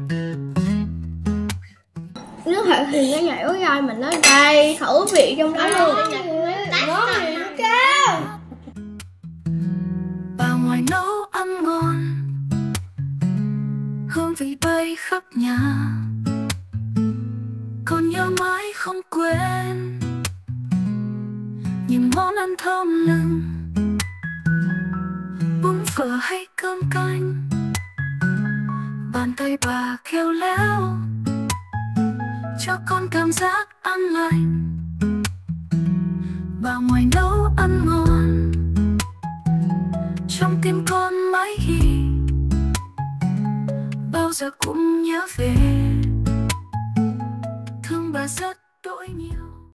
Nếu thật thì cái nhảy ối gai mình nó đầy khẩu vị trong đó luôn. Ngon thì nó cao. Bà ngoài nấu ăn ngon, hương vị bay khắp nhà, còn nhớ mãi không quên những món ăn thơm lừng, bún phở hay cơm canh. Bàn tay bà khéo léo cho con cảm giác an lành. Bà ngoài nấu ăn ngon, trong tim con mãi ghi bao giờ cũng nhớ về.